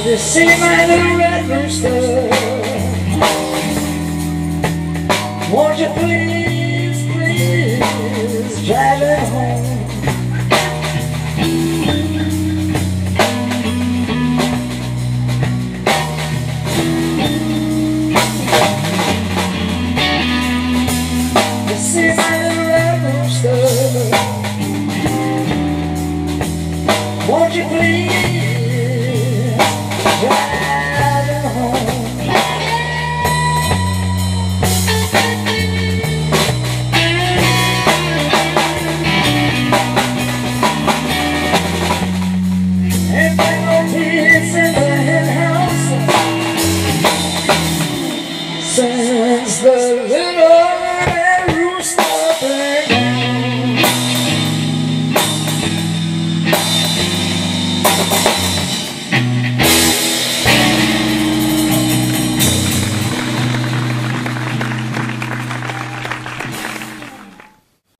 Could you see my little red rooster? Won't you please, please drive it home? You see my little red rooster? Won't you please drive it home? Ain't been no peace in the hen house since the